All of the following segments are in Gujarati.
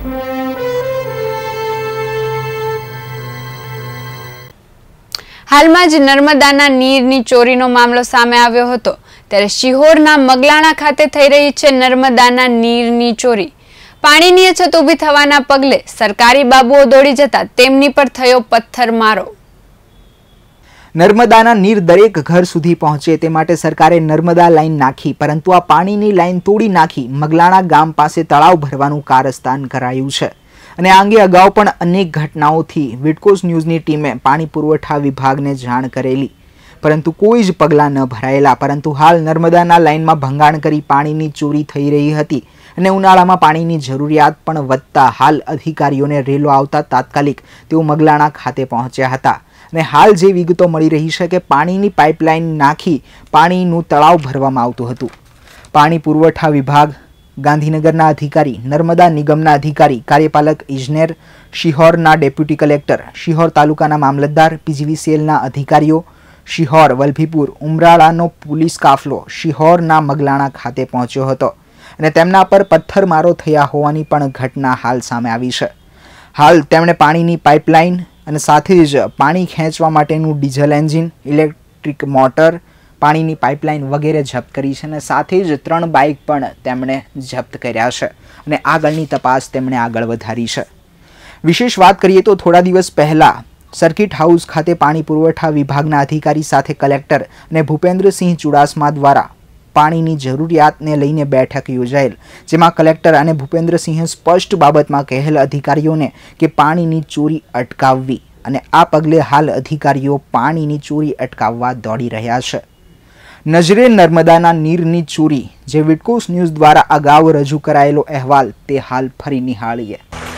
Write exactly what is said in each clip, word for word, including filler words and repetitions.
હાલમાં જ નર્મદાના નીરની ચોરીનો મામલો સામે આવ્યો હતો, ત્યારે શિહોરના મગલાણા ખાતે થઈ રહી છે નર્મદાના નીરની ચોરી। પાણીની અછત ઊભી થવાના પગલે સરકારી બાબુઓ દોડી જતા તેમની પર થયો પથ્થરમારો। નર્મદાના નીર દરેક ઘર સુધી પહોંચે તે માટે સરકારે નર્મદા લાઈન નાખી, પરંતુ આ પાણીની લાઈન તોડી નાખી મગલાણા ગામ પાસે તળાવ ભરવાનું કારસ્તાન કરાયું છે। અને આ અંગે અગાઉ પણ અનેક ઘટનાઓથી વિડકોસ ન્યૂઝની ટીમે પાણી પુરવઠા વિભાગને જાણ કરેલી, પરંતુ કોઈ જ પગલાં ન ભરાયેલા। પરંતુ હાલ નર્મદાના લાઇનમાં ભંગાણ કરી પાણીની ચોરી થઈ રહી હતી અને ઉનાળામાં પાણીની જરૂરિયાત પણ વધતા હાલ અધિકારીઓને રેલો આવતા તાત્કાલિક તેઓ મગલાણા ખાતે પહોંચ્યા હતા। અને હાલ જે વિગતો મળી રહી છે કે પાણીની પાઇપલાઇન નાખી પાણીનું તળાવ ભરવામાં આવતું હતું। પાણી પુરવઠા વિભાગ, ગાંધીનગરના અધિકારી, નર્મદા નિગમના અધિકારી, કાર્યપાલક ઇજનેર, શિહોરના ડેપ્યુટી કલેક્ટર, શિહોર તાલુકાના મામલતદાર, પીજીવીસીએલના અધિકારીઓ, શિહોર, વલભીપુર, ઉમરાળાનો પોલીસ કાફલો શિહોરના મગલાણા ખાતે પહોંચ્યો હતો અને તેમના પર પથ્થરમારો થયા હોવાની પણ ઘટના હાલ સામે આવી છે। હાલ તેમણે પાણીની પાઇપલાઇન અને સાથે જ પાણી ખેંચવા માટેનું ડીઝલ એન્જિન, ઇલેક્ટ્રિક મોટર, પાણીની પાઇપલાઇન વગેરે જપ્ત કરી છે અને સાથે જ ત્રણ બાઇક પણ તેમણે જપ્ત કર્યા છે અને આગળની તપાસ તેમણે આગળ વધારી છે। વિશેષ વાત કરીએ તો થોડા દિવસ પહેલા સર્કિટ હાઉસ ખાતે પાણી પુરવઠા વિભાગના અધિકારી સાથે કલેક્ટર અને ભૂપેન્દ્રસિંહ ચુડાસમા દ્વારા પાણીની જરૂરિયાતને લઈને બેઠક યોજાયેલ, જેમાં કલેક્ટર અને ભૂપેન્દ્રસિંહે સ્પષ્ટ બાબતમાં કહેલ અધિકારીઓને કે પાણીની ચોરી અટકાવવી, અને આ પગલે હાલ અધિકારીઓ પાણીની ચોરી અટકાવવા દોડી રહ્યા છે। નજરે નર્મદાના નીરની ચોરી, જે વિડકોસ ન્યૂઝ દ્વારા અગાઉ રજૂ કરાયેલો અહેવાલ, તે હાલ ફરી નિહાળીએ।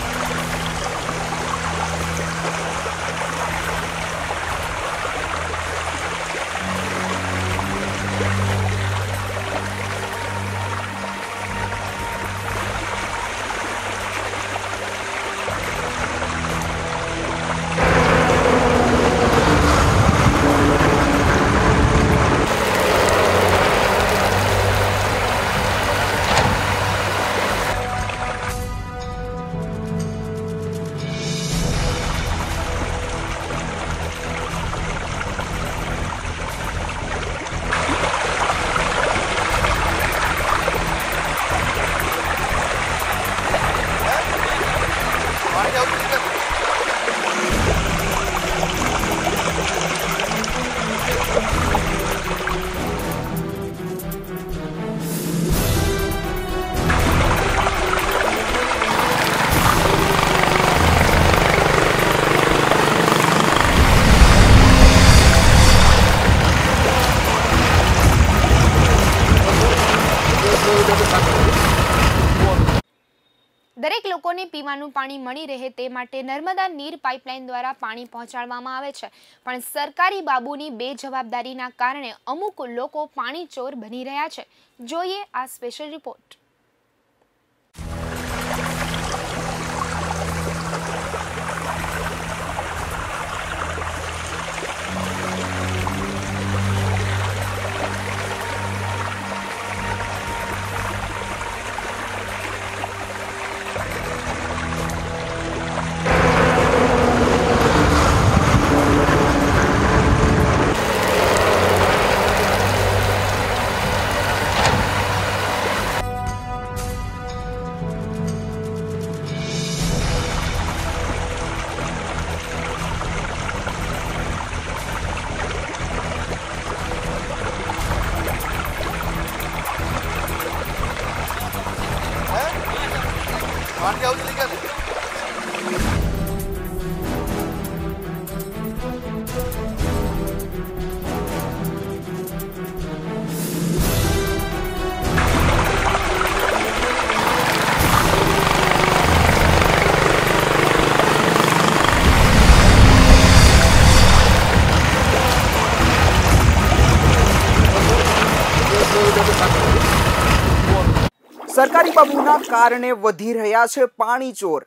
દરેક લોકોને પીવાનું પાણી મળી રહે તે માટે નર્મદા નીર પાઇપલાઇન દ્વારા પાણી પહોંચાડવામાં આવે છે, પણ સરકારી બાબુની બેજવાબદારીના કારણે અમુક લોકો પાણી ચોર બની રહ્યા છે। જોઈએ આ સ્પેશિયલ રિપોર્ટ। સરકારી બાબુના કારણે વધી રહ્યા છે પાણી ચોર,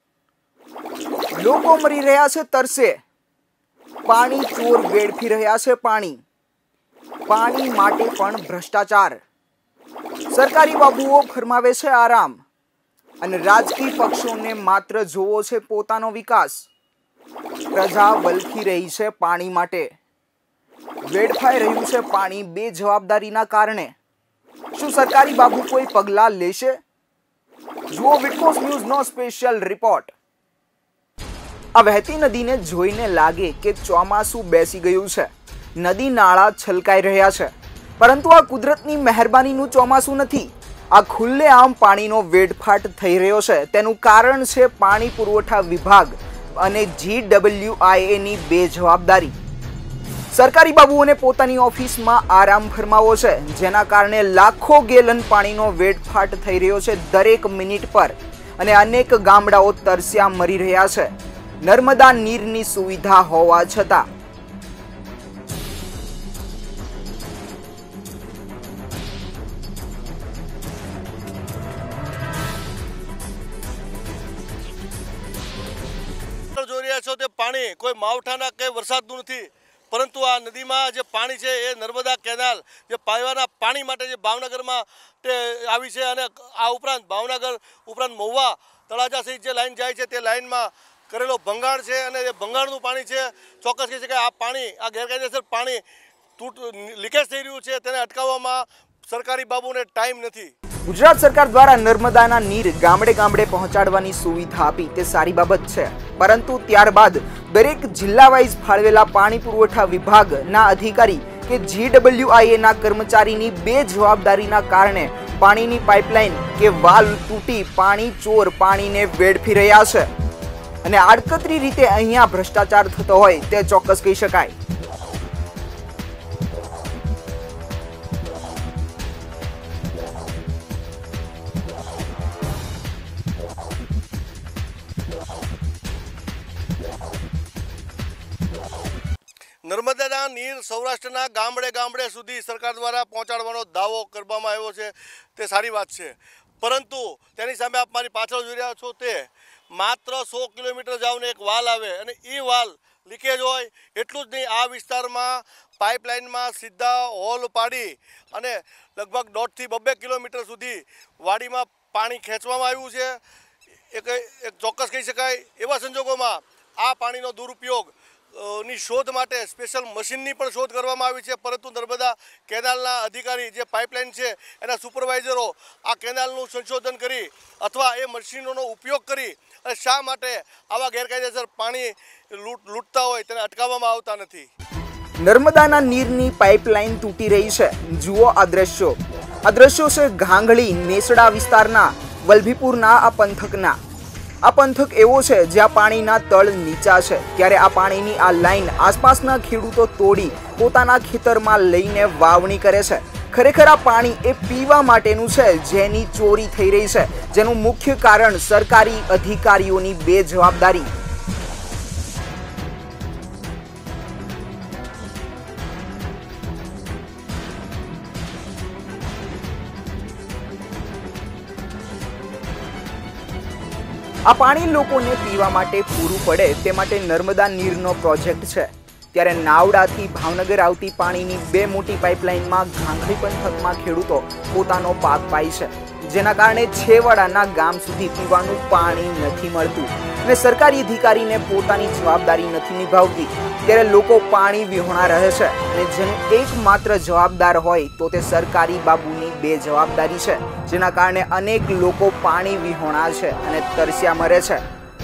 લોકો મરી રહ્યા છે તરસે। પાણી ચોર વેડફી રહ્યા છે પાણી, પાણી માટે પણ ભ્રષ્ટાચાર। સરકારી બાબુઓ ફરમાવે છે આરામ, અને રાજકીય પક્ષોને માત્ર જોવો છે પોતાનો વિકાસ. પ્રજા વલખી રહી છે પાણી માટે. વેડફાઈ રહ્યું છે પાણી બેજવાબદારીના કારણે. શું સરકારી બાબુ કોઈ પગલાં લેશે? જુઓ વિટકોસ ન્યૂઝનો સ્પેશિયલ રિપોર્ટ. આ વહેતી નદીને જોઈને લાગે કે ચોમાસું બેસી ગયું છે. નદી નાળા છલકાઈ રહ્યા છે, પરંતુ આ કુદરતની મહેરબાનીનું ચોમાસું નથી. આ ખુલ્લેઆમ પાણીનો વેડફાટ થઈ રહ્યો છે. તેનું કારણ છે પાણી પુરવઠા વિભાગ અને જી ડબલ્યુ આઈ એ ની બેજવાબદારી. સરકારી બાબુઓને પોતાની ઓફિસમાં આરામ ફરમાવો છે, જેના કારણે લાખો ગેલન પાણીનો વેડફાટ થઈ રહ્યો છે દરેક મિનિટ પર, અને અનેક ગામડાઓ તરસ્યા મરી રહ્યા છે નર્મદા નીરની સુવિધા હોવા છતાં. જોઈ રહ્યા છો તે પાણી કોઈ માવઠાના કે વરસાદનું નથી, પરંતુ આ નદીમાં જે પાણી છે એ નર્મદા કેનાલ જે પીવાના પાણી માટે જે ભાવનગરમાં તે આવી છે, અને આ ઉપરાંત ભાવનગર ઉપરાંત મહુવા તળાજા સહિત જે લાઈન જાય છે તે લાઈનમાં કરેલો ભંગાણ છે, અને એ ભંગાણનું પાણી છે. ચોક્કસ કહી શકાય આ પાણી આ ગેરકાયદેસર પાણી તૂટ લીકેજ થઈ રહ્યું છે, તેને અટકાવવામાં સરકારી બાબુને ટાઈમ નથી. ગુજરાત સરકાર દ્વારા નર્મદાના નીર ગામડે ગામડે પહોંચાડવાની સુવિધા આપી તે સારી બાબત છે, પરંતુ ત્યારબાદ દરેક જિલ્લા વાઇઝ ફાળવેલા પાણી પુરવઠા વિભાગના અધિકારી કે જી ડબલ્યુ આઈ એ ના કર્મચારીની બેજવાબદારીના કારણે પાણીની પાઇપલાઇન કે વાલ્વ તૂટી પાણી ચોર પાણીને વેડફી રહ્યા છે, અને આડકતરી રીતે અહીંયા ભ્રષ્ટાચાર થતો હોય તે ચોક્કસ કહી શકાય. નર્મદાના નીર સૌરાષ્ટ્રના ગામડે ગામડે સુધી સરકાર દ્વારા પહોંચાડવાનો દાવો કરવામાં આવ્યો છે, તે સારી વાત છે, પરંતુ તેની સામે આપ મારી પાછળ જોઈ રહ્યા છો તે માત્ર સો કિલોમીટર જાવને એક વાલ આવે, અને એ વાલ લીકેજ હોય. એટલું જ નહીં, આ વિસ્તારમાં પાઇપલાઇનમાં સીધા હોલ પાડી અને લગભગ દોઢથી બબ્બે કિલોમીટર સુધી વાડીમાં પાણી ખેંચવામાં આવ્યું છે. એક એક ચોક્કસ કહી શકાય એવા સંજોગોમાં આ પાણીનો દુરુપયોગ ની શોધ માટે સ્પેશિયલ મશીનની પણ શોધ કરવામાં આવી છે, પરંતુ નર્મદા કેનાલના અધિકારી જે પાઇપલાઇન છે એના સુપરવાઇઝરો આ કેનાલનું સંશોધન કરી અથવા એ મશીનોનો ઉપયોગ કરી અને શા માટે આવા ગેરકાયદેસર પાણી લૂંટ લૂંટતા હોય તેને અટકાવવામાં આવતા નથી. નર્મદાના નીરની પાઇપલાઇન તૂટી રહી છે. જુઓ આ દ્રશ્યો. આ દ્રશ્યો છે ઘાંઘળી નેસડા વિસ્તારના વલભીપુરના આ પંથકના. આ પંથક એવો છે જ્યાં પાણીના તળ નીચા છે, ત્યારે આ પાણીની આ લાઈન આસપાસના ખેડૂતો તોડી પોતાના ખેતરમાં લઈને વાવણી કરે છે. ખરેખર આ પાણી એ પીવા માટેનું છે, જેની ચોરી થઈ રહી છે, જેનું મુખ્ય કારણ સરકારી અધિકારીઓની બેજવાબદારી. આ પાણી લોકોને પીવા માટે પૂરું પડે તે માટે નર્મદા નીરનો પ્રોજેક્ટ છે, ત્યારે નાવડાથી ભાવનગર આવતી પાણીની બે મોટી પાઇપલાઇનમાં ઘાંઘળી પંથકમાં ખેડૂતો પોતાનો પાક પાય છે, જેના કારણે છેવાડાના ગામ સુધી પીવાનું પાણી નથી મળતું, અને સરકારી અધિકારીને પોતાની જવાબદારી નથી નિભાવતી. ત્યારે લોકો પાણી વિહોણા રહે છે, અને જેનું એકમાત્ર જવાબદાર હોય તો તે સરકારી બાબુની બેજવાબદારી છે, જેના કારણે અનેક લોકો પાણી વિહોણા છે અને તરસ્યા મરે છે.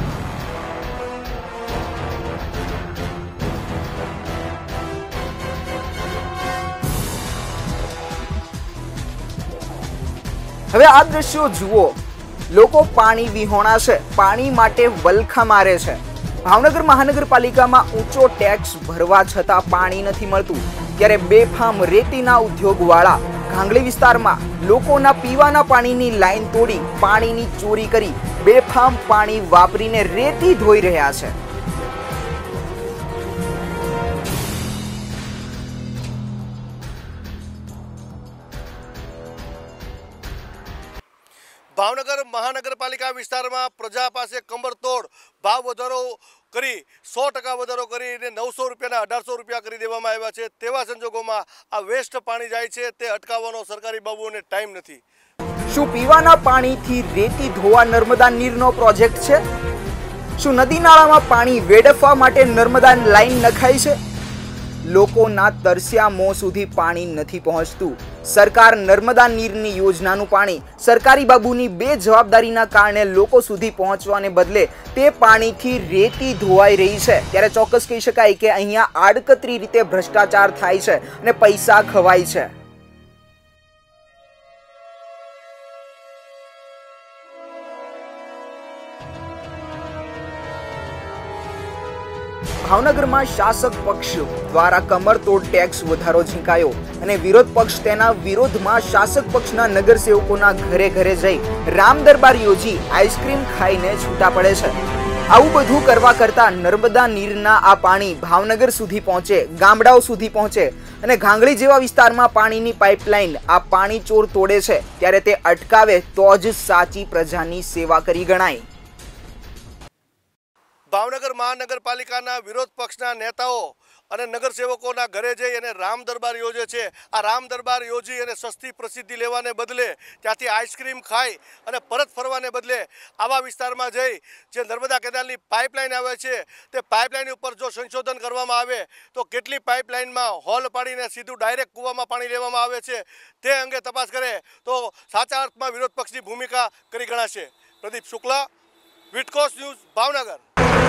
હવે આ દ્રશ્યો જુઓ. લોકો પાણી વિહોણા છે, પાણી માટે વલખા મારે છે. ભાવનગર મહાનગરપાલિકામાં ઊંચો ટેક્સ ભરવા છતાં પાણી નથી મળતું, ત્યારે બેફામ રેતીના ઉદ્યોગવાળા ઘાંઘળી વિસ્તારમાં લોકોના પીવાના પાણીની લાઈન તોડી પાણીની ચોરી કરી બેફામ પાણી વાપરીને રેતી ધોઈ રહ્યા છે. ભાવનગર મહાનગરપાલિકા વિસ્તારમાં પ્રજા પાસે કમરતોડ ભાવ વધારો કરી સો ટકા વધારો કરીને નવસો રૂપિયાના અઢારસો રૂપિયા કરી દેવામાં આવ્યા છે. તેવા સંજોગોમાં આ વેસ્ટ પાણી જાય છે તે અટકાવવાનો સરકારી બાબુઓને ટાઈમ નથી. શું પીવાના પાણીથી રેતી ધોવા નર્મદા નીરનો પ્રોજેક્ટ છે? શું નદી નાળામાં પાણી વેડફવા માટે નર્મદા લાઈન નખાઈ છે? લોકોના તરસ્યા મોં સુધી પાણી નથી પહોંચતું. સરકાર નર્મદા નીરની યોજનાનું પાણી સરકારી બાબુની બે જવાબદારીના કારણે લોકો સુધી પહોંચવાને બદલે તે પાણીથી રેતી ધોવાઈ રહી છે. ત્યારે ચોક્કસ કહી શકાય કે અહીંયા આડકતરી રીતે ભ્રષ્ટાચાર થાય છે અને પૈસા ખવાય છે. ભાવનગરમાં શાસક પક્ષ દ્વારા કમરતોડ ટેક્સ વધારો ઝીંકાયો અને વિરોધ પક્ષ તેના વિરોધમાં શાસક પક્ષના નગરસેવકોના ઘરે ઘરે જઈ રામ દરબાર યોજી આઈસ્ક્રીમ ખાઈને છૂટા પડે છે. આવું બધું કરવા કરતા નર્મદા નીરના આ પાણી ભાવનગર સુધી પહોંચે, ગામડાઓ સુધી પહોંચે અને ઘાંગળી જેવા વિસ્તારમાં પાણીની પાઇપલાઇન આ પાણી ચોર તોડે છે ત્યારે તે અટકાવે તો જ સાચી પ્રજાની સેવા કરી ગણાય. ભાવનગર મહાનગરપાલિકાના વિરોધ પક્ષના નેતાઓ અને નગરસેવકોના ઘરે જઈ અને રામ દરબાર યોજે છે. આ રામ દરબાર યોજી અને સસ્તી પ્રસિદ્ધિ લેવાને બદલે, ત્યાંથી આઈસ્ક્રીમ ખાઈ અને પરત ફરવાને બદલે આવા વિસ્તારમાં જઈ જે નર્મદા કેનાલની પાઇપલાઇન આવે છે તે પાઇપલાઇન ઉપર જો સંશોધન કરવામાં આવે તો કેટલી પાઇપલાઇનમાં હોલ પાડીને સીધું ડાયરેક્ટ કૂવામાં પાણી લેવામાં આવે છે તે અંગે તપાસ કરે તો સાચા અર્થમાં વિરોધ પક્ષની ભૂમિકા કરી ગણાશે. પ્રદીપ શુક્લા, વિટકોસ ન્યૂઝ, ભાવનગર.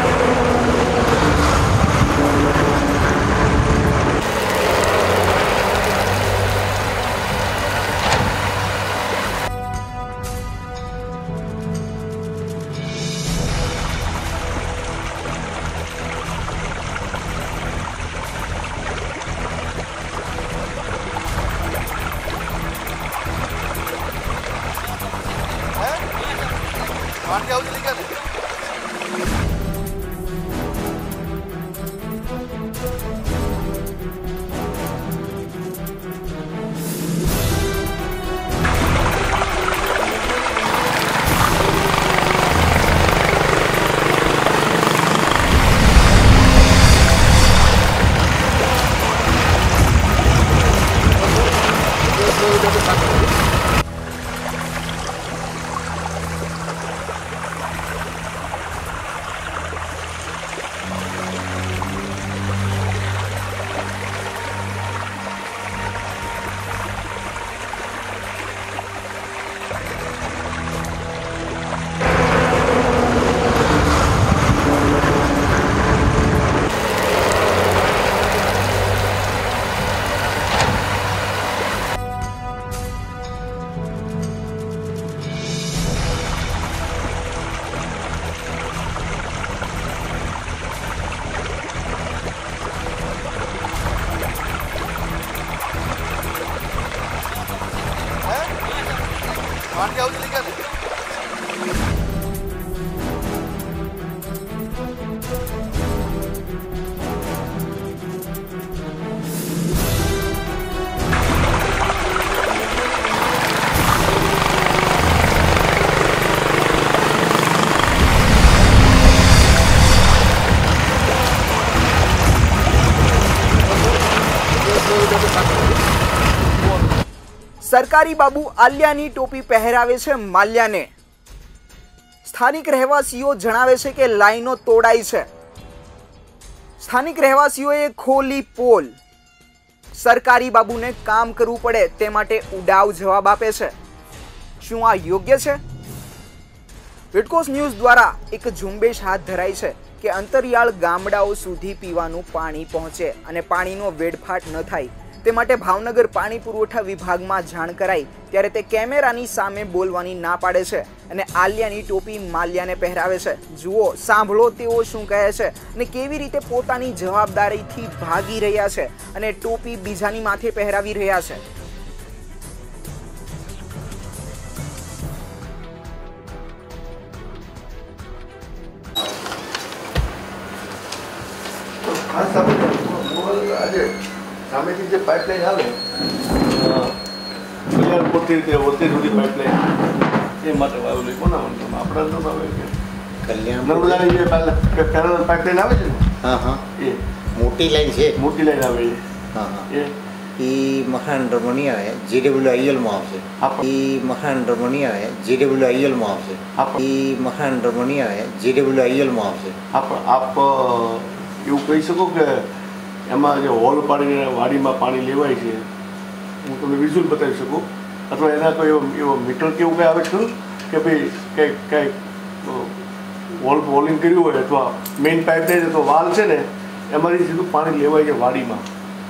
સરકારી બાબુ આલિયાની ટોપી પહેરાવે છે માલ્યાને. સ્થાનિક રહેવાસીઓ જણાવે છે કે લાઈનો તોડાઈ છે. સ્થાનિક રહેવાસીઓએ ખોલી પોલ. સરકારી બાબુને કામ કરવું પડે તે માટે ઉડાવ જવાબ આપે છે. શું આ યોગ્ય છે? વિટકોસ ન્યૂઝ દ્વારા એક ઝુંબેશ હાથ ધરાઈ છે કે અંતરિયાળ ગામડાઓ સુધી પીવાનું પાણી પહોંચે અને પાણીનો વેડફાટ ન થાય તે માટે ભાવનગર પાણી પુરવઠા વિભાગમાં જાણ કરાઈ ત્યારે તે કેમેરાની સામે બોલવાની ના પાડે છે અને આલિયાની ટોપી માલ્યાને પહેરાવે છે. જુઓ, સાંભળો તેઓ શું કહે છે અને કેવી રીતે પોતાની જવાબદારીથી ભાગી રહ્યા છે અને ટોપી બીજાની માથે પહેરાવી રહ્યા છે. સામેથી જે પાઇપલાઇન આવે કલ્યાણપુરથી રીતે વતી સુધી પાઇપલાઇન એ માટે વાવેલું કોના વાંધો આપણા તો આવે કે કલ્યાણ નર્મદાની જે પાઇપલાઇન આવે છે ને, હા હા, એ મોટી લાઈન છે, મોટી લાઈન આવે હા હા, એ એ મખાન અંડરમાં નહીં આવે, જીડબ્લ્યુ આઈએલમાં આવશે. એ મખાન અંડરમાં નહીં આવે, જીડબ્લ્યુ આઈએલમાં આવશે. એ મખાન અંડરમાં નહીં આવે, જીડબ્લ્યુ આઈએલમાં આવશે. આપ આપ એવું કહી શકો કે એમાં જે હોલ પાડીને વાડીમાં પાણી લેવાય છે, હું તમને વિઝ્યુઅલ બતાવી શકું, અથવા એના કોઈ એવો એવો મીટર કેવું કંઈ આવે છે ખરું કે ભાઈ કંઈક કંઈક હોલ હોલિંગ કર્યું હોય અથવા મેઇન પાઇપ નહીં તો વાલ છે ને એમાંથી સીધું પાણી લેવાય છે વાડીમાં?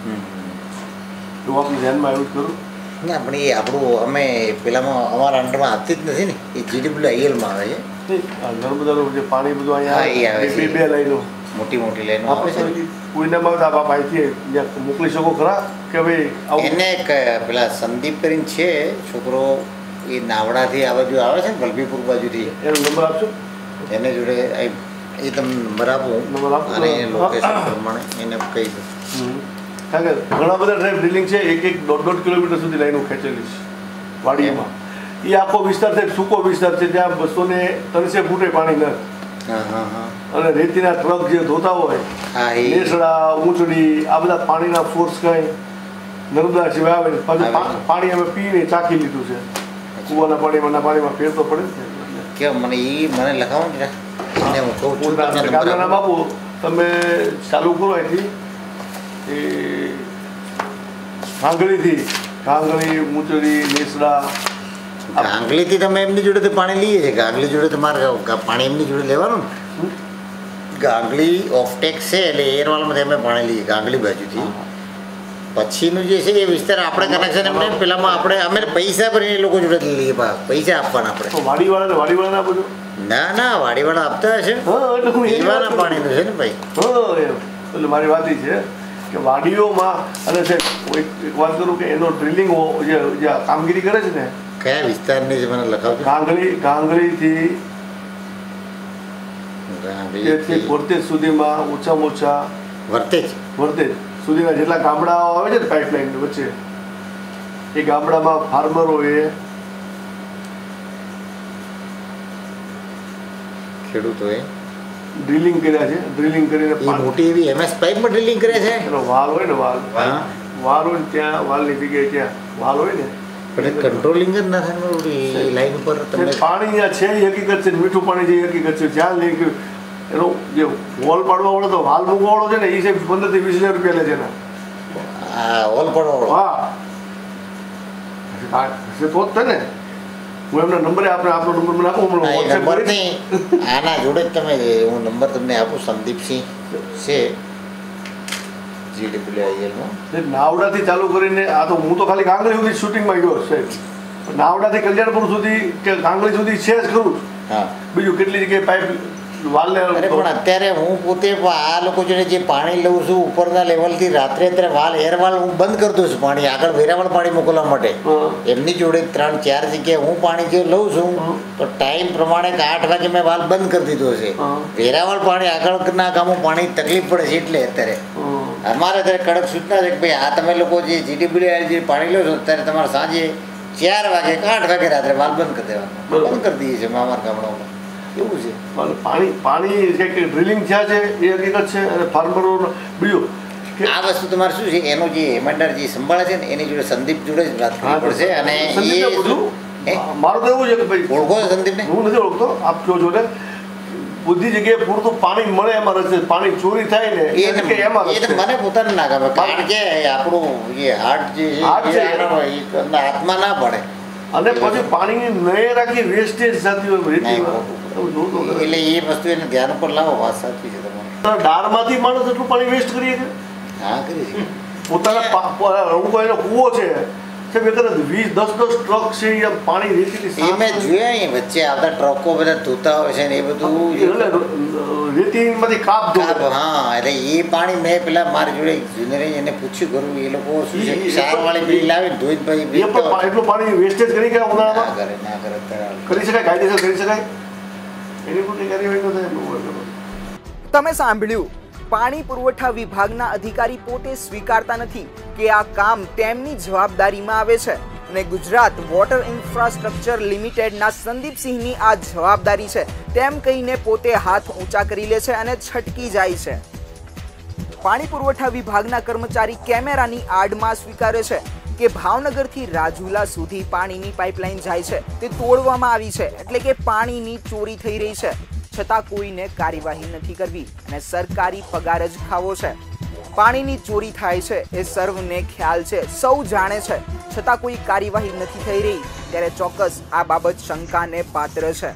તો આપણે ધ્યાનમાં એવું જ કરું ના, પણ એ આપણું અમે પેલામાં અમારા અંડરમાં આવતી જ નથી ને, એ જીડબ્લ્યુ આઈએલમાં આવે છે. નર્મદાનું જે પાણી બધું અહીંયા આવે છે, બે લાઈનો મોટી મોટી લાઈનો આવે છે. કોઈનામાં આપ માહિતી જ્યાં મોકલી શકો ખરા કે ભાઈ એને એક પેલા સંદીપ કરીને છે છોકરો, એ નાવડાથી આ બાજુ આવે છે ને વલભીપુર બાજુથી, એનો નંબર આપશો? એને જોડે એ તમને નંબર આપું અને લોકેશન પ્રમાણે એને કહી દઉં. કારણ કે ઘણા બધા ડ્રાઈવ ડ્રિલિંગ છે, એક એક દોઢ દોઢ કિલોમીટર સુધી લાઈનો ખેંચેલી છે વાડીમાં. એ આખો વિસ્તાર છે સૂકો વિસ્તાર છે, જ્યાં બસો ને ત્રણસો ફૂટે પાણી નથી. અને રેતીના ટ્રક જે ધોતા હોય, નેસડા, ઊંચડી, આ બધા પાણીના ફોર્સ કાંઈ નર્મદા સિવાય આવે. પાછું પાણી અમે પીને ચાખી લીધું છે. કૂવાના પાણીમાં પાણીમાં ફેર તો પડે ને કે મને એ મને લખાવો ને એને હું કહું છું. ગામના બાપુ તમે ચાલુ કરો અહીંથી, એ કાંગળીથી કાંગળી, ઊંચડી, નેસડા, ગાંગલીથી તમે એમની જોડેથી પાણી લઈએ છીએ. ગાંગલી જોડે તમારે પાણી એમની જોડે લેવાનું ને. ગાંગલી ઓફટેક છે એટલે એરવાલમાંથી અમે પાણી લઈએ ગાંગલી બાજુથી. પછીનું જે છે એ વિસ્તાર આપણે કનેક્શન એમને પેલામાં આપણે અમે પૈસા ભરીને એ લોકો જોડે લઈએ, પૈસા આપવાના આપણે. વાડીવાળા વાડીવાળા બધું ના ના વાડીવાળા આપતા હશે, પીવાના પાણીનું છે ને ભાઈ. એટલે મારી વાત એ છે કે વાડીઓમાં અને છે એક વાત કરું કે એનો ડ્રિલિંગ જે કામગીરી કરે છે ને, કયા વિસ્તારની છે મને લખાવજો. ગાંગલી ગાંગલીથી ગાંગલીથી વર્તેજ સુધીમાં ઓછામાં ઓછા વર્તેજ વર્તેજ સુધીના જેટલા ગામડાઓ આવે છે ને પાઇપલાઇન વચ્ચે, એ ગામડામાં ફાર્મરોએ ખેડૂતોએ ડ્રિલિંગ કર્યા છે. ડ્રિલિંગ કરીને મોટી એવી એમએસ પાઇપમાં ડ્રિલિંગ કરે છે. એનો વાલ હોય ને વાલ વાલ હોય ને ત્યાં વાલની જગ્યાએ ત્યાં વાલ હોય ને કંટ્રોલિંગ જ ના થાય લાઈન ઉપર. તમને પાણી ત્યાં છે એ હકીકત છે, મીઠું પાણી જે હકીકત છે. જ્યાં લઈ ગયું એનો જે હોલ પાડવા વાળો તો વાલ મૂકવા વાળો છે ને, એ સાહેબ પંદર થી વીસ હજાર રૂપિયા લે છે ને. હા, હોલ પાડવા વાળો. હા, તો જ થાય ને. હું એમના નંબરે આપણે આપણો નંબર મને આપો, નંબર નહીં આના જોડે જ તમે, હું નંબર તમને આપું. સંદીપસિંહ છે જીડબ્લ્યુ આઈએલમાં. નાવડાથી ચાલુ કરીને આ તો હું તો ખાલી કાંગળી સુધી શૂટિંગમાં ગયો સાહેબ. નાવડાથી કલ્યાણપુર સુધી કે કાંગળી સુધી છે જ ખરું. હા, બીજું કેટલી જગ્યાએ પાઇપ વાલ. અરે પણ અત્યારે હું પોતે આ લોકો જોડે જે પાણી લઉં છું ઉપરના લેવલથી, રાત્રે અત્યારે વાલ એરવાલ હું બંધ કરતો છું પાણી આગળ વેરાવળ પાણી મોકલવા માટે. એમની જોડે ત્રણ ચાર જગ્યાએ હું પાણી જે લઉં છું તો ટાઈમ પ્રમાણે આઠ વાગે મેં વાલ બંધ કરી દીધો છે. વેરાવળ પાણી આગળના ગામો પાણી તકલીફ પડે છે એટલે અત્યારે અમારે અત્યારે કડક સૂચના છે કે ભાઈ આ તમે લોકો જે જીડીબીડી જે પાણી લો છો અત્યારે તમારે સાંજે ચાર વાગે કે આઠ વાગે રાત્રે વાલ બંધ કરી દેવાનું, બંધ કરી દઈએ છીએ અમારા ગામડાઓમાં. એવું છે પાણી પાણી જે ડ્રિલિંગ થયા છે એ હકીકત છે. અને ફાર્મરો બીજું આ વસ્તુ તમારે શું છે, એનો જે એમેન્ડર જે સંભાળે છે ને એની જોડે સંદીપ જોડે જ વાત કરવી પડશે. અને એ મારું તો એવું છે કે ભાઈ ઓળખો સંદીપને? હું નથી ઓળખતો, આપ કહો છો ને બધી જગ્યાએ પૂરતું પાણી મળે એમાં રસ છે. પાણી ચોરી થાય ને એમાં એ તો મને પોતાને ના ગમે, કારણ કે આપણું જે હાર્ટ જે છે હાથમાં ના પડે. અને પછી પાણીની નય રાખી વેસ્ટેજ થતી હોય એટલે એ વસ્તુ એને ધ્યાન પર લાવો. વાત સાચી છે તમારી. ડારમાંથી માણસ એટલું પાણી વેસ્ટ કરીએ છે. હા, કરી છે. પોતાના અમુક એનો કૂવો છે વીસ દસ દસ ટ્રક છે પાણી રેતીની. એ મેં જોયા અહીં વચ્ચે આવતા ટ્રકો બધા ધોતા હોય છે ને એ બધું રેતીમાંથી કાપ ધોતા. હા, એટલે એ પાણી મેં પેલા મારી જોડે જુનિયર એને પૂછ્યું કરું એ લોકો શું છે ક્ષાર વાળી પેલી લાવી ધોઈ ભાઈ એટલું પાણી વેસ્ટેજ કરી ગયા ઉનાળામાં કરે ના કરે કરી શકાય, કાયદેસર કરી શકાય. એની કોઈ કાર્યવાહી ન થાય. તમે સાંભળ્યું, પાણી પુરવઠા વિભાગના અધિકારી પોતે સ્વીકારતા નથી કે આ કામ તેમની જવાબદારીમાં આવે છે અને ગુજરાત વોટર ઇન્ફ્રાસ્ટ્રક્ચર લિમિટેડના સંદીપસિંહની આ જવાબદારી છે તેમ કહીને પોતે હાથ ઊંચા કરી લે છે અને છટકી જાય છે. પાણી પુરવઠા વિભાગના કર્મચારી કેમેરાની આડમાં સ્વીકારે છે કે ભાવનગરથી રાજુલા સુધી પાણીની પાઇપલાઇન જાય છે તે તોડવામાં આવી છે, એટલે કે પાણીની ચોરી થઈ રહી છે, છતાં કોઈને કાર્યવાહી નથી કરવી અને સરકારી પગાર જ ખાવો છે। પાણીની ચોરી થાય છે એ સર્વને ખ્યાલ છે, સૌ જાણે છે, છતાં કોઈ કાર્યવાહી નથી થઈ રહી, ત્યારે ચોક્કસ આ બાબત શંકાને પાત્ર છે।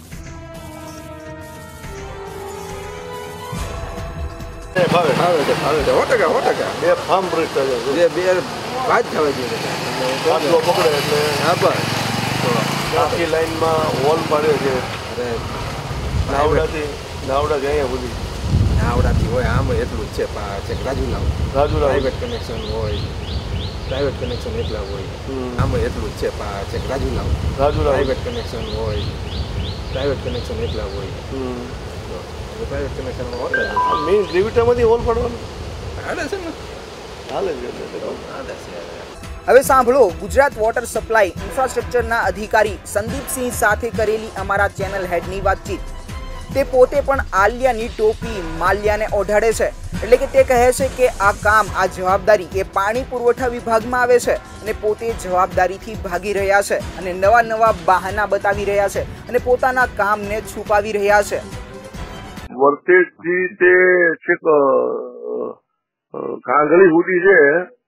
આખી લાઈનમાં વોલ પાડ્યો છે નાવડાથી નાવડા અહીંયા સુધી નાવડાથી હોય આમ એટલું જ છે છે રાજુલા રાજુલા પ્રાઇવેટ કનેક્શન હોય પ્રાઇવેટ કનેક્શન એટલા હોય આમ એટલું જ છે છે રાજુલા રાજુલા પ્રાઇવેટ કનેક્શન હોય પ્રાઇવેટ કનેક્શન એટલા હોય પ્રાઇવેટ કનેક્શન હોય મેઇન ગ્રેવિટામાંથી હોલ પાડવાનું હાલે છે ને હાલે છે હાલે છે। હવે સાંભળો ગુજરાત વોટર સપ્લાય ઇન્ફ્રાસ્ટ્રક્ચરના અધિકારી સંદીપસિંહ સાથે કરેલી અમારા ચેનલ હેડની વાતચીત। તે પોતે પણ આલિયાની ટોપી માલ્યાને ઓઢાડે છે, એટલે કે તે કહે છે કે આ કામ આ જવાબદારી એ પાણી પુરવઠા વિભાગમાં આવે છે અને પોતે જવાબદારીથી ભાગી રહ્યા છે અને નવા નવા બહાના બતાવી રહ્યા છે અને પોતાના કામને છુપાવી રહ્યા છે। વર્તેજથી તે છેક કાંગળી સુધી છે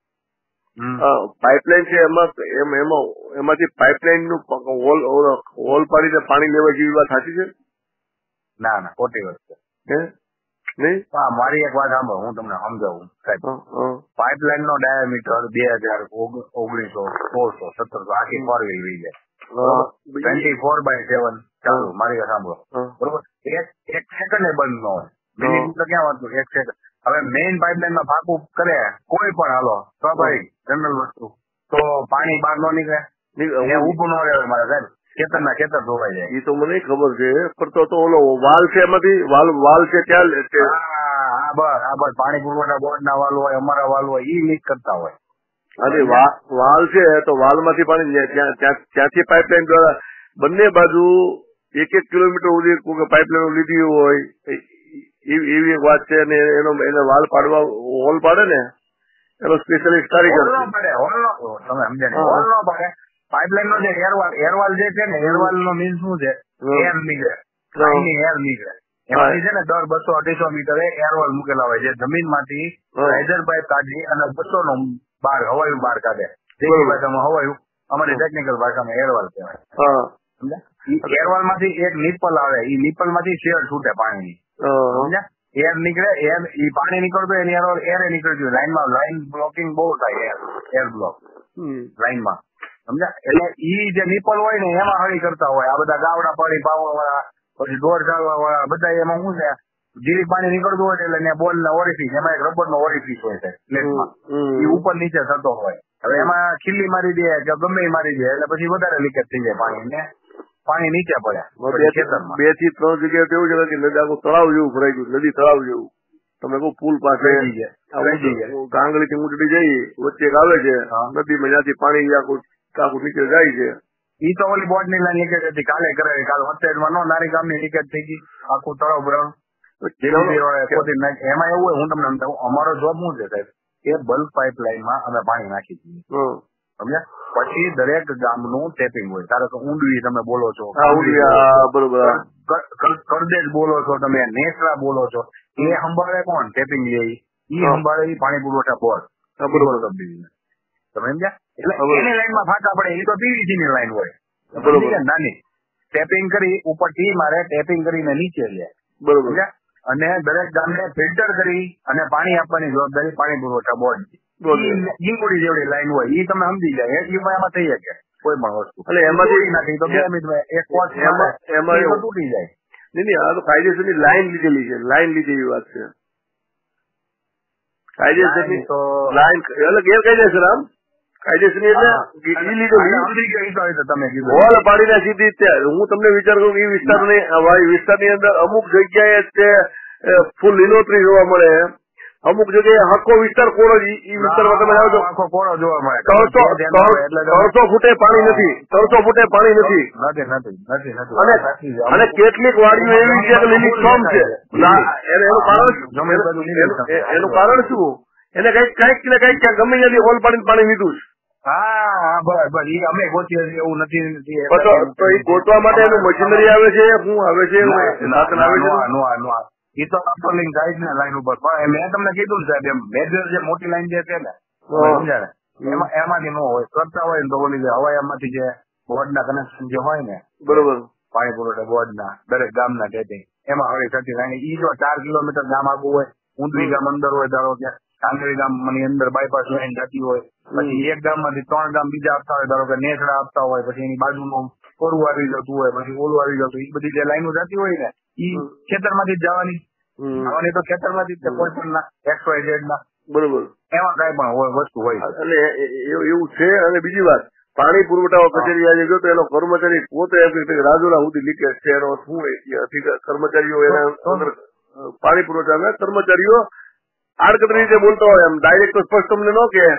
પાઇપલાઇન છે, એમાં એમાં એમાંથી પાઇપલાઇન નું હોલ હોલ પાડીને પાણી લેવા જેવી વાત સાચી છે? ના ના ખોટી વાત છે નહીં। હા, મારી એક વાત સાંભળો, હું તમને સમજાવું સાહેબ। પાઇપલાઇન નો ડાયામીટર બે હજાર ઓગણીસો સોળસો સત્તરસો આખી ફોર વ્હીલ વી જાય ટ્વેન્ટી ફોર બાય સેવન ચાલુ। મારી વાત સાંભળો બરોબર, એક એક સેકન્ડ બંધ ન હોય, મિનિટ તો ક્યાં વાંચું એક સેકન્ડ। હવે મેઇન પાઇપલાઇન માં ફાંકું કરે કોઈ પણ હાલો સ્વાભાવિક જનરલ વસ્તુ તો પાણી બહાર નો નીકળે, ઉભું ન રહે મારા સાહેબ, ખેતર ના ખેતર ધોવાઈ જાય। એ તો મને ખબર છે, પણ તો તો ઓલો વાલ છે એમાંથી વાલ વાલ છે ત્યાં હા બસ આ બસ પાણી પુરવઠા બોર્ડ ના વાલ હોય અમારા વાલ હોય ઈ લીક કરતા હોય। અરે વાલ છે તો વાલ માંથી પાણી ત્યાંથી પાઇપલાઇન દ્વારા બંને બાજુ એક એક કિલોમીટર સુધી પાઇપલાઇન લીધી હોય એવી એક વાત છે। અને એનો એને વાલ પાડવા હોલ પાડે ને એનો સ્પેશિયલિસ્ટ કારીગર પડે હોલ નો તમે સમજ્યા હોલ નો પડે। પાઇપલાઇન નો જે એરવાલ એરવાલ જે છે ને એરવાલ નો મીન શું છે, એર નીકળે એર નીકળે એમાંથી છે ને દર બસો અઢીસો મીટરે એરવાલ મૂકેલા હોય છે, જમીન માંથી રાઇઝર પાઇપ કાઢી અને બસો નો બાર હવાયું બહાર કાઢે, જે ભાષામાં હવાયું અમારી ટેકનિકલ ભાષામાં એરવાલ કહેવાય। એરવાલ માંથી એક નિપલ આવે, ઈ નિપલ માંથી શેર છૂટે પાણીની, સમજ્યા? એર નીકળે એર ઈ પાણી નીકળતું એની એર એર નીકળતું લાઈનમાં લાઈન બ્લોકિંગ બહુ થાય એર એર બ્લોક લાઈનમાં, સમજ્યા? એટલે ઈ જે નિપલ હોય ને એમાં હળી કરતા હોય આ બધા ગાવડા પાણી પાવા વાળા પછી ઢોર ચાલવા વાળા બધા એમાં શું છે જીરી પાણી નીકળતું હોય એટલે ત્યાં બોલ ના ઓરિફિસ એમાં એક રબર નો ઓરિફિસ હોય છે પ્લેટમાં, ઈ ઉપર નીચે થતો હોય। હવે એમાં ખીલ્લી મારી દે કે ગમે મારી દે એટલે પછી વધારે લીકેજ થઈ જાય પાણી ને પાણી નીચે પડે। બે થી ત્રણ જગ્યાએ કેવું છે કે નદી આખું તળાવ જેવું ભરાઈ ગયું, નદી તળાવ જેવું, તમે કહો પુલ પાસે કાંગળી થી ઉતરી જઈ વચ્ચે આવે છે નદીમાં, જ્યાંથી પાણી આખું આખું નીચે જાય છે। ઈ તો ઓલી બોર્ડ ની લાઈન લીકેજ હતી કાલે કરાવી, કાલે વચ્ચેમાં નો નારી ગામ ની લીકેજ થઈ ગઈ આખું તળાવ ભરાણું। એમાં એવું હોય હું તમને સમજાવું, અમારો જોબ શું છે સાહેબ, એ બલ્ક પાઇપલાઇન માં અમે પાણી નાખી દઈએ, સમજ્યા? પછી દરેક ગામનું ટેપિંગ હોય, ધારો કે ઊંડવી તમે બોલો છો, કરદેજ બોલો છો તમે, નેસડા બોલો છો, એ સંભાળે કોણ ટેપિંગ લે, ઈ સંભાળે પાણી પુરવઠા બોર્ડ તમે સમજ્યા? એટલે એની લાઈન માં ફાંકા પડે, એ તો પીવીસી ની લાઈન હોય નાની, ટેપિંગ કરી ઉપર ટી મારે ટેપિંગ કરીને નીચે લે, બરોબર? અને દરેક ગામને ફિલ્ટર કરી અને પાણી આપવાની જવાબદારી પાણી પુરવઠા બોર્ડ જીંગુડી જેવડી લાઈન હોય ઈ તમે સમજી જાય એમાં થઈ શકે કોઈ પણ વસ્તુ, એટલે એમાંથી નથી તો બે મિનિટમાં એક કોર્સ એમાં તૂટી જાય। નહીં નહીં આ તો કાયદેસરની લાઈન લીધેલી છે, લાઈન લીધેલી વાત છે કાયદેસરની તો લાઈન એટલે ગેરકાયદેસર આમ કાયદેસરની એટલે તમે હોલ પાડીને સીધી હું તમને વિચાર કરું એ વિસ્તારની વિસ્તારની અંદર અમુક જગ્યાએ તે ફૂલ લીલોતરી જોવા મળે અમુક જગ્યાએ હક્કો વિસ્તાર કોરો જ ઈ વિસ્તારમાં તમે જાઓ છો આખો કોરો જોવા મળે. ત્રણસો ત્રણસો ફૂટે પાણી નથી ત્રણસો ફૂટે પાણી નથી નથી નથી નથી નથી અને અને કેટલીક વાડીઓ એવી છે કે લીલીછમ છે. એનું કારણ એનું કારણ શું? એને કઈક કઈક ને કઈક ગમે ત્યાંથી હોલ પાડીને પાણી લીધું છે. હા બસ બસ ઈ અમે ગોતીએ છીએ એવું નથી. તો એ ગોતવા માટે એનું મશીનરી આવે છે શું આવે છે સાધન આવે છે? એ તો લિંક થાય ને લાઈન ઉપર. પણ મેં તમને કીધું ને સાહેબ એમ મેજર જે મોટી લાઈન જે છે ને સમજાય એમાં એમાંથી ન હોય કરતા હોય ને તો ઓલી જે હવાઈમાંથી જે બોર્ડના કનેક્શન જે હોય ને બરોબર પાણી પુરવઠા બોર્ડના દરેક ગામના ટેટિંગ એમાં હવે થતી લાઈન ઈ જો ચાર કિલોમીટર ગામ આગું હોય ઊંધરી ગામ અંદર હોય ધારો કે કાંગરી ગામ ની અંદર બાયપાસ લાઈન જતી હોય પછી એક ગામ માંથી ત્રણ ગામ બીજા આપતા હોય ધારો કે નેસડા આપતા હોય પછી એની બાજુનું કોરું આવી જતું હોય પછી ઓલું આવી જતું એ બધી જે લાઈનો જતી હોય ને ઈ ખેતરમાંથી જ જવાની જવાની તો ખેતરમાંથી જ કોઈ પણ ના એક્સ વાય ઝેડ ના બરોબર એમાં કઈ પણ હોય વસ્તુ હોય એટલે એવું છે. અને બીજી વાત પાણી પુરવઠા કચેરી આજે ગયો તો એનો કર્મચારી પોતે એમ કે રાજુલા સુધી લીકેજ છે એનો શું કર્મચારીઓ એના અંદર પાણી પુરવઠાના કર્મચારીઓ આડકતરી રીતે બોલતા હોય એમ ડાયરેક્ટ તો સ્પષ્ટ તમને ન કે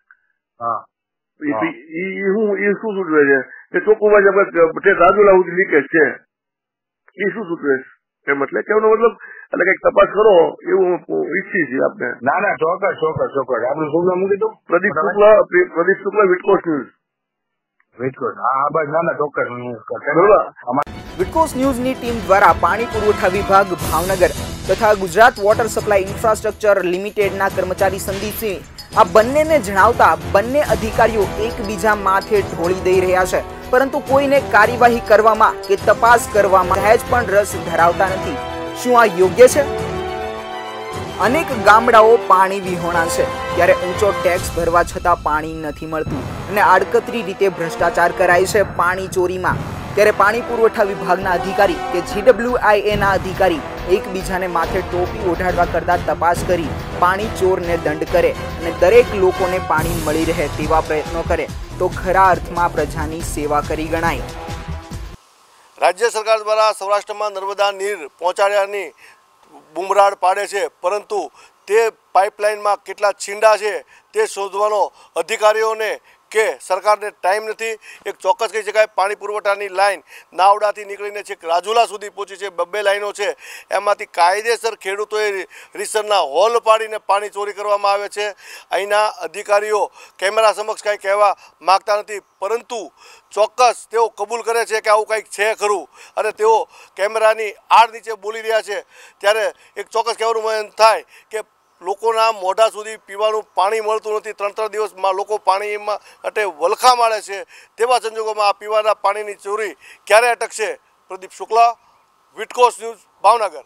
શું એ શું સૂચવે છે કે ચોખ્ખું રાજુલા સુધી લીકેજ છે એ શું સૂચવે છે એમ એટલે કેવાનો મતલબ એટલે કઈક તપાસ કરો એવું ઈચ્છી છીએ આપણે. ના ના ચોક્કસ ચોક્કસ ચોક્કસ આપણું શું નામ કીધું? પ્રદીપ શુક્લા પ્રદીપ શુક્લા વિટકોસ ન્યૂઝ વિટકોસ. હા બસ ના ના ચોક્કસ વિટકોસ ન્યૂઝની ટીમ દ્વારા પાણી પુરવઠા વિભાગ ભાવનગર તથા ગુજરાત વોટર સપ્લાય ઇન્ફ્રાસ્ટ્રક્ચર લિમિટેડના કર્મચારી સંદીપસિંહ આ બંનેને જણાવતા બંને અધિકારીઓ એકબીજા માથે ઢોળી દઈ રહ્યા છે, પરંતુ કોઈને કાર્યવાહી કરવામાં કે તપાસ કરવામાં સહેજ પણ રસ ધરાવતા નથી. શું આ યોગ્ય છે? અનેક ગામડાઓ પાણી વિહોણા છે ત્યારે ઊંચો ટેક્સ ભરવા છતાં પાણી નથી મળતું અને આડકતરી રીતે ભ્રષ્ટાચાર કરાય છે પાણી ચોરીમાં. ત્યારે પાણી પુરવઠા વિભાગના અધિકારી કે જીડબ્લ્યુઆઈએ ના અધિકારી એકબીજાને માથે ટોપી ઓઢાડવા કરતા તપાસ કરી પાણી ચોરને દંડ કરે અને દરેક લોકોને પાણી મળી રહે તેવા પ્રયત્નો કરે તો ખરા અર્થમાં પ્રજાની સેવા કરી ગણાય. રાજ્ય સરકાર દ્વારા સૌરાષ્ટ્રમાં નર્મદા નીર પહોંચાડ્યાની બુમરાડ પાડે છે, પરંતુ તે પાઇપલાઇનમાં કેટલા છીંડા છે તે શોધવાનો અધિકારીઓને કે સરકારને ટાઈમ નથી. એક ચોક્કસ કહી શકાય પાણી પુરવઠાની લાઈન નાવડાથી નીકળીને છેક રાજુલા સુધી પહોંચી છે. બબ્બે લાઈનો છે એમાંથી કાયદેસર ખેડૂતોએ રીસરના હોલ પાડીને પાણી ચોરી કરવામાં આવે છે. અહીંના અધિકારીઓ કેમેરા સમક્ષ કાંઈ કહેવા માગતા નથી, પરંતુ ચોક્કસ તેઓ કબૂલ કરે છે કે આવું કંઈક છે ખરું અને તેઓ કેમેરાની આડ નીચે બોલી રહ્યા છે. ત્યારે એક ચોક્કસ કહેવાનું મન થાય કે લોકોના મોઢા સુધી પીવાનું પાણી મળતું નથી. ત્રણ ત્રણ દિવસમાં લોકો પાણીમાં માટે વલખા માળે છે. તેવા સંજોગોમાં આ પીવાના પાણીની ચોરી ક્યારે અટકશે? પ્રદીપ શુક્લા, વિટકોસ ન્યૂઝ, ભાવનગર.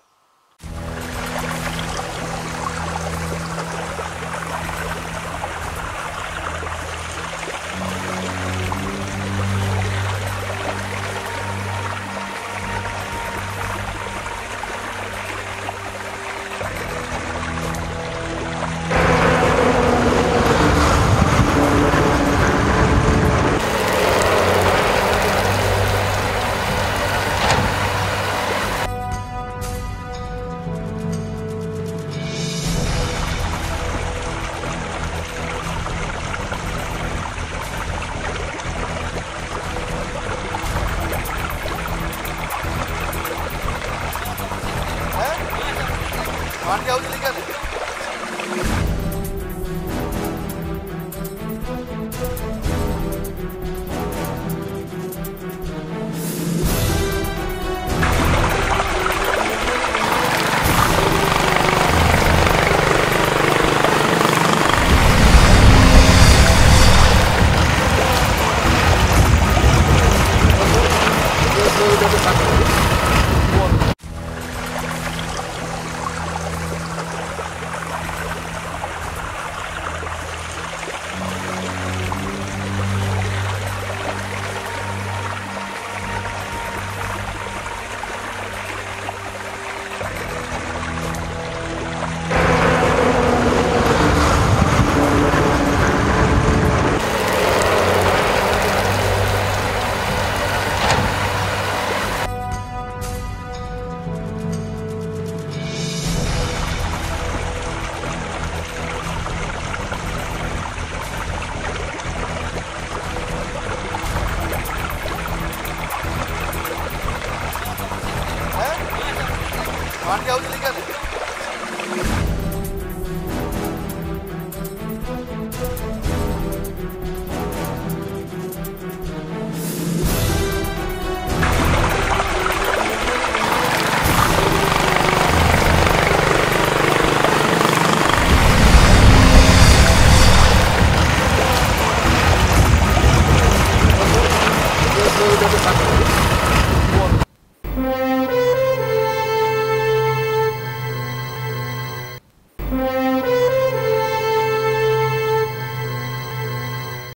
પાણી આવું લીધા ને આટલી આવતી જગ્યા ને દસ કિલોમીટર